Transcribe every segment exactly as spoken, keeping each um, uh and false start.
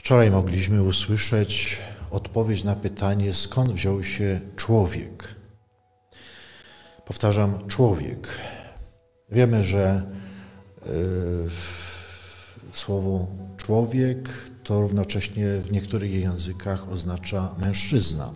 Wczoraj mogliśmy usłyszeć odpowiedź na pytanie, skąd wziął się człowiek. Powtarzam, człowiek. Wiemy, że yy, słowo człowiek to równocześnie w niektórych językach oznacza mężczyzna.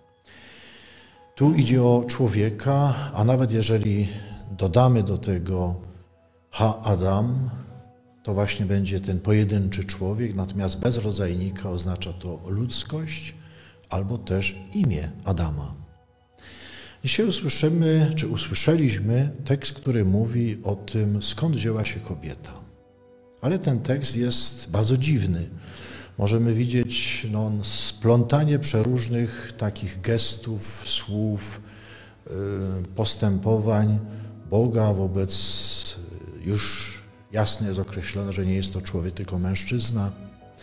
Tu idzie o człowieka, a nawet jeżeli dodamy do tego ha-Adam, to właśnie będzie ten pojedynczy człowiek, natomiast bez rodzajnika oznacza to ludzkość albo też imię Adama. Dzisiaj usłyszymy, czy usłyszeliśmy tekst, który mówi o tym, skąd wzięła się kobieta. Ale ten tekst jest bardzo dziwny. Możemy widzieć no, splątanie przeróżnych takich gestów, słów, postępowań Boga wobec, już jasno jest określone, że nie jest to człowiek, tylko mężczyzna.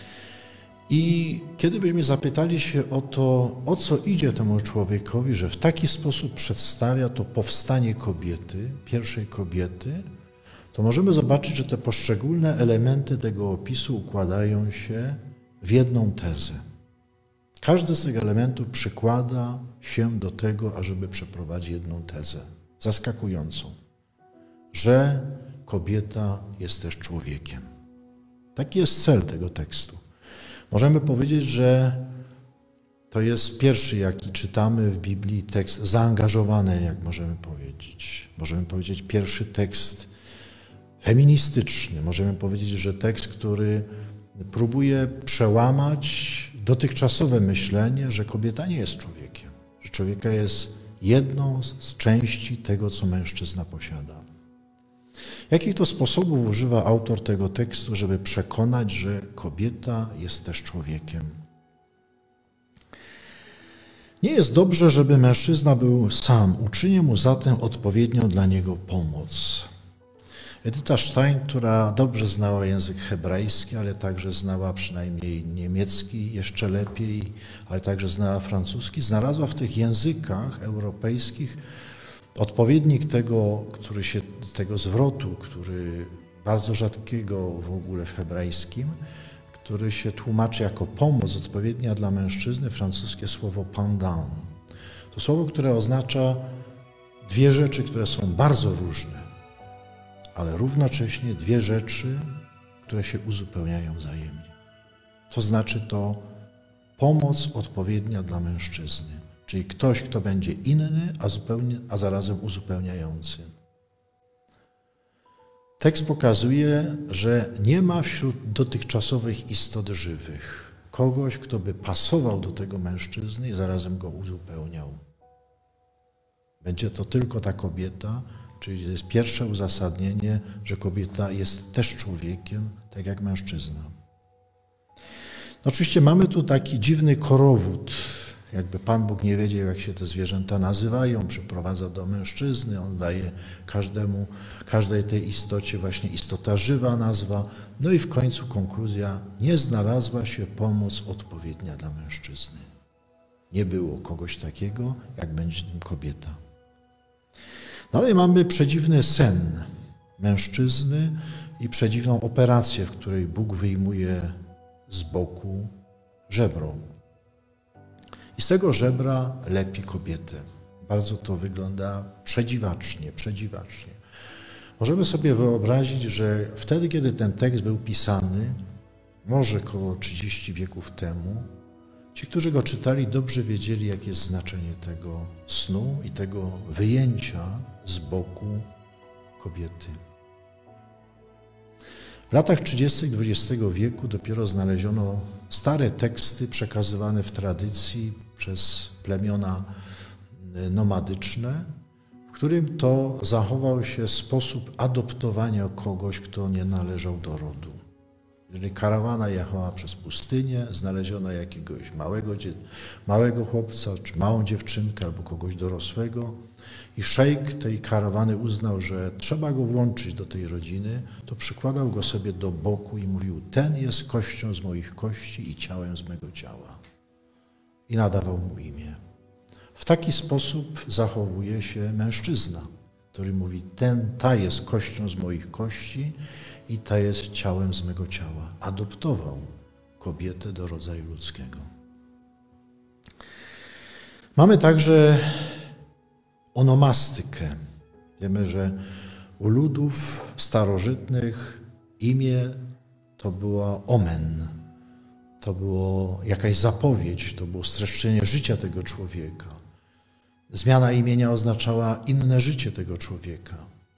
I kiedy byśmy zapytali się o to, o co idzie temu człowiekowi, że w taki sposób przedstawia to powstanie kobiety, pierwszej kobiety, to możemy zobaczyć, że te poszczególne elementy tego opisu układają się w jedną tezę. Każdy z tych elementów przykłada się do tego, ażeby przeprowadzić jedną tezę, zaskakującą, że kobieta jest też człowiekiem. Taki jest cel tego tekstu. Możemy powiedzieć, że to jest pierwszy, jaki czytamy w Biblii, tekst zaangażowany, jak możemy powiedzieć. Możemy powiedzieć pierwszy tekst feministyczny. Możemy powiedzieć, że tekst, który próbuje przełamać dotychczasowe myślenie, że kobieta nie jest człowiekiem, że człowieka jest jedną z części tego, co mężczyzna posiada. Jakich to sposobów używa autor tego tekstu, żeby przekonać, że kobieta jest też człowiekiem? Nie jest dobrze, żeby mężczyzna był sam. Uczynię mu zatem odpowiednią dla niego pomoc. Edyta Stein, która dobrze znała język hebrajski, ale także znała przynajmniej niemiecki jeszcze lepiej, ale także znała francuski, znalazła w tych językach europejskich odpowiednik tego, który się, tego zwrotu, który bardzo rzadkiego w ogóle w hebrajskim, który się tłumaczy jako pomoc odpowiednia dla mężczyzny, francuskie słowo pendant. To słowo, które oznacza dwie rzeczy, które są bardzo różne, ale równocześnie dwie rzeczy, które się uzupełniają wzajemnie. To znaczy to pomoc odpowiednia dla mężczyzny, czyli ktoś, kto będzie inny, a, zupełnie, a zarazem uzupełniający. Tekst pokazuje, że nie ma wśród dotychczasowych istot żywych kogoś, kto by pasował do tego mężczyzny i zarazem go uzupełniał. Będzie to tylko ta kobieta, czyli to jest pierwsze uzasadnienie, że kobieta jest też człowiekiem, tak jak mężczyzna. No oczywiście mamy tu taki dziwny korowód, jakby Pan Bóg nie wiedział, jak się te zwierzęta nazywają, przyprowadza do mężczyzny, on daje każdemu, każdej tej istocie właśnie istota żywa nazwa, no i w końcu konkluzja, nie znalazła się pomoc odpowiednia dla mężczyzny. Nie było kogoś takiego, jak będzie tym kobieta. Dalej mamy przedziwny sen mężczyzny i przedziwną operację, w której Bóg wyjmuje z boku żebro. I z tego żebra lepi kobietę. Bardzo to wygląda przedziwacznie, przedziwacznie. Możemy sobie wyobrazić, że wtedy, kiedy ten tekst był pisany, może około trzydziestu wieków temu, ci, którzy go czytali, dobrze wiedzieli, jakie jest znaczenie tego snu i tego wyjęcia z boku kobiety. W latach trzydziestych dwudziestego wieku dopiero znaleziono stare teksty przekazywane w tradycji przez plemiona nomadyczne, w którym to zachował się sposób adoptowania kogoś, kto nie należał do rodu. Jeżeli karawana jechała przez pustynię, znaleziono jakiegoś małego, małego chłopca, czy małą dziewczynkę, albo kogoś dorosłego i szejk tej karawany uznał, że trzeba go włączyć do tej rodziny, to przykładał go sobie do boku i mówił, ten jest kością z moich kości i ciałem z mego ciała. I nadawał mu imię. W taki sposób zachowuje się mężczyzna, który mówi, ten, ta jest kością z moich kości i ta jest ciałem z mego ciała. Adoptował kobietę do rodzaju ludzkiego. Mamy także onomastykę. Wiemy, że u ludów starożytnych imię to było omen, to było jakaś zapowiedź, to było streszczenie życia tego człowieka. Zmiana imienia oznaczała inne życie tego człowieka.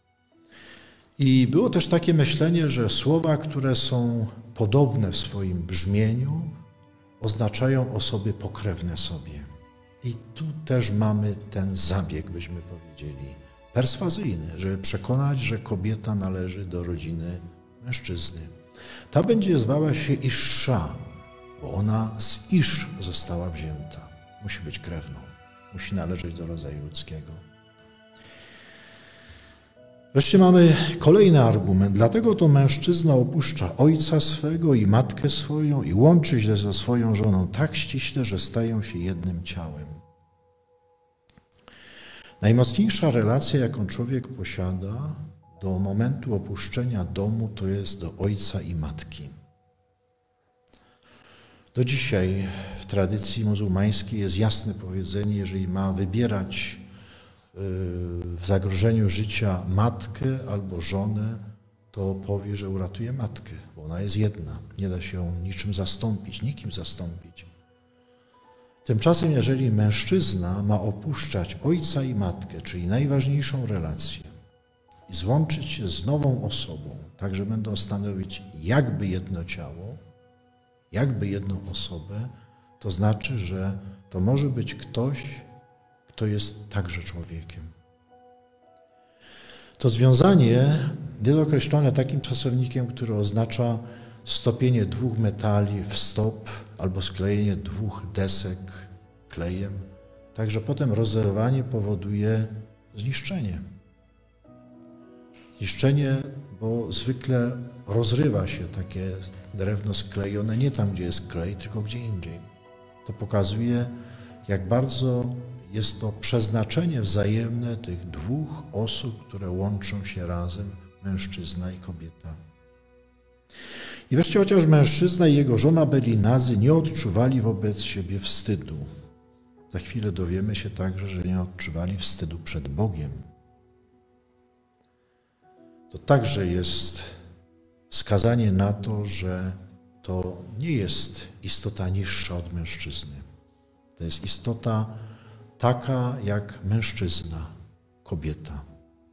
I było też takie myślenie, że słowa, które są podobne w swoim brzmieniu, oznaczają osoby pokrewne sobie. I tu też mamy ten zabieg, byśmy powiedzieli, perswazyjny, żeby przekonać, że kobieta należy do rodziny mężczyzny. Ta będzie zwała się Isza, bo ona z Isz została wzięta. Musi być krewną, musi należeć do rodzaju ludzkiego. Wreszcie mamy kolejny argument. Dlatego to mężczyzna opuszcza ojca swego i matkę swoją i łączy się ze swoją żoną tak ściśle, że stają się jednym ciałem. Najmocniejsza relacja, jaką człowiek posiada do momentu opuszczenia domu, to jest do ojca i matki. Do dzisiaj w tradycji muzułmańskiej jest jasne powiedzenie, jeżeli ma wybierać w zagrożeniu życia matkę albo żonę, to powie, że uratuje matkę, bo ona jest jedna. Nie da się ją niczym zastąpić, nikim zastąpić. Tymczasem, jeżeli mężczyzna ma opuszczać ojca i matkę, czyli najważniejszą relację, i złączyć się z nową osobą, tak że będą stanowić jakby jedno ciało, jakby jedną osobę, to znaczy, że to może być ktoś, kto jest także człowiekiem. To związanie jest określone takim czasownikiem, który oznacza stopienie dwóch metali w stop albo sklejenie dwóch desek klejem. Także potem rozerwanie powoduje zniszczenie. Zniszczenie, bo zwykle rozrywa się takie drewno sklejone nie tam, gdzie jest klej, tylko gdzie indziej. To pokazuje, jak bardzo jest to przeznaczenie wzajemne tych dwóch osób, które łączą się razem, mężczyzna i kobieta. I wreszcie chociaż mężczyzna i jego żona byli nadzy, nie odczuwali wobec siebie wstydu. Za chwilę dowiemy się także, że nie odczuwali wstydu przed Bogiem. To także jest wskazanie na to, że to nie jest istota niższa od mężczyzny. To jest istota taka jak mężczyzna, kobieta.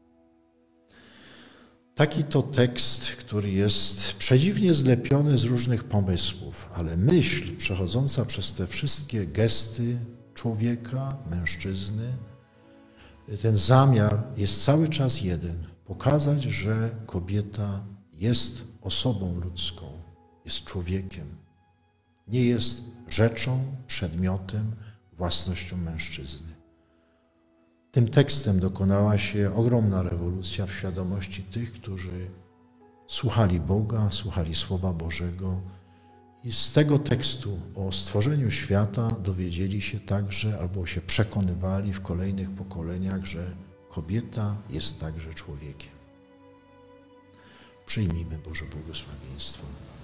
Taki to tekst, który jest przedziwnie zlepiony z różnych pomysłów, ale myśl przechodząca przez te wszystkie gesty człowieka, mężczyzny, ten zamiar jest cały czas jeden. Pokazać, że kobieta jest osobą ludzką, jest człowiekiem. Nie jest rzeczą, przedmiotem, własnością mężczyzny. Tym tekstem dokonała się ogromna rewolucja w świadomości tych, którzy słuchali Boga, słuchali Słowa Bożego i z tego tekstu o stworzeniu świata dowiedzieli się także albo się przekonywali w kolejnych pokoleniach, że kobieta jest także człowiekiem. Przyjmijmy Boże błogosławieństwo.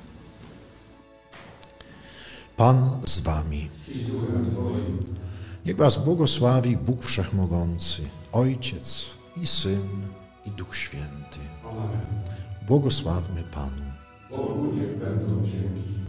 Pan z wami. Niech was błogosławi Bóg Wszechmogący, Ojciec i Syn i Duch Święty. Błogosławmy Panu. Bogu niech będą dzięki.